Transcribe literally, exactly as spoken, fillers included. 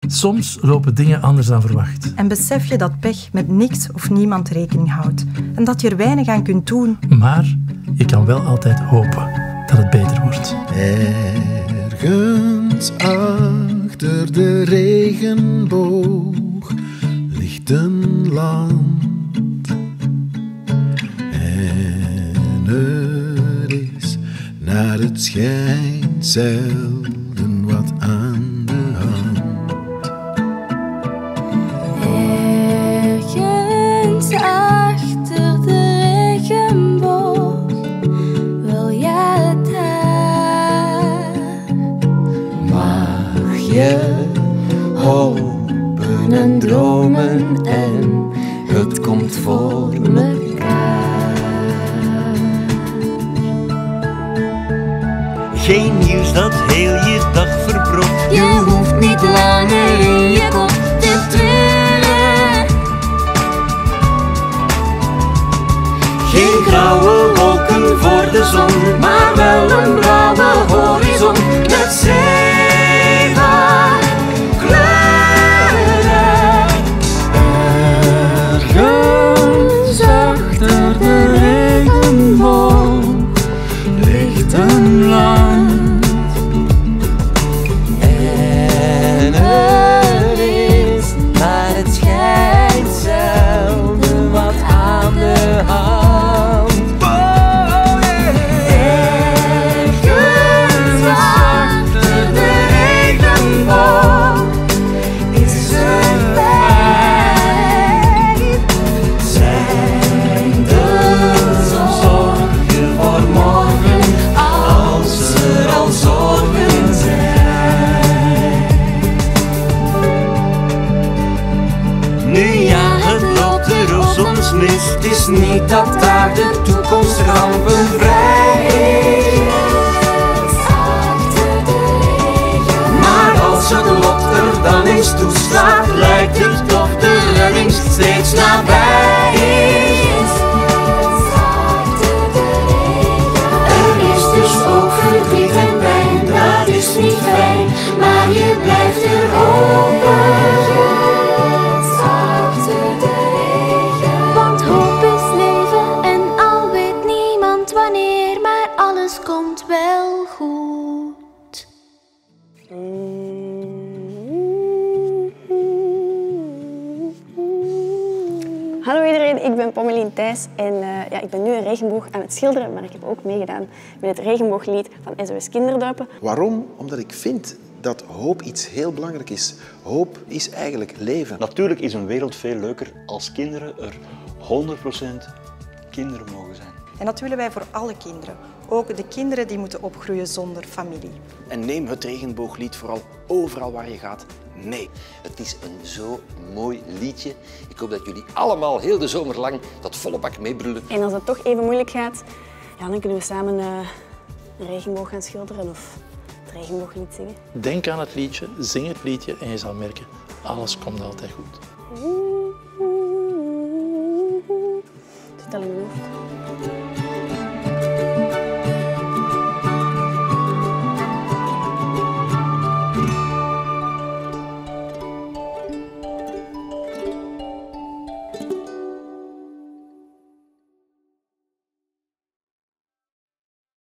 Soms lopen dingen anders dan verwacht. En besef je dat pech met niks of niemand rekening houdt en dat je er weinig aan kunt doen. Maar je kan wel altijd hopen dat het beter wordt. Ergens achter de regenboog ligt een land. En er is naar het schijnt zelden wat aan de hand. Ergens achter de regenboog wil jij het daar. Mag je hopen en dromen en het komt voor mekaar. Geen nieuws dat heel je dag verbrokt. Je hoeft niet langer in je kop te treuren. Geen grauwe wolken voor de zon, maar wel een blauwe horizon met zeven kleuren. Ergens achter de regenboog ligt een land. En er is naar het schijnt zelden wat aan de hand. Ergens achter de regenboog is een feit. Zijn de zorgen voor morgen als er al zorgen zijn. Nu ja, het loopt er op soms mis. Het is niet dat daar de toekomst rampenvrij is. Maar als het lot er dan eens toeslaat, lijkt het toch de redding steeds nabij is. Er is dus ook verdriet en pijn, dat is niet fijn, maar je blijft er hopen. Want hoop is leven en al weet niemand wanneer, maar alles komt wel goed. Hallo iedereen, ik ben Pommelien Thijs en uh, ja, ik ben nu een regenboog aan het schilderen, maar ik heb ook meegedaan met het regenbooglied van S O S Kinderdorpen. Waarom? Omdat ik vind dat hoop iets heel belangrijk is. Hoop is eigenlijk leven. Natuurlijk is een wereld veel leuker als kinderen er honderd procent kinderen mogen zijn. En dat willen wij voor alle kinderen. Ook de kinderen die moeten opgroeien zonder familie. En neem het regenbooglied vooral overal waar je gaat mee. Het is een zo mooi liedje. Ik hoop dat jullie allemaal heel de zomer lang dat volle bak meebrullen. En als het toch even moeilijk gaat, ja, dan kunnen we samen uh, een regenboog gaan schilderen of het regenbooglied zingen. Denk aan het liedje, zing het liedje en je zal merken, alles komt altijd goed. Zit al in mijn hoofd.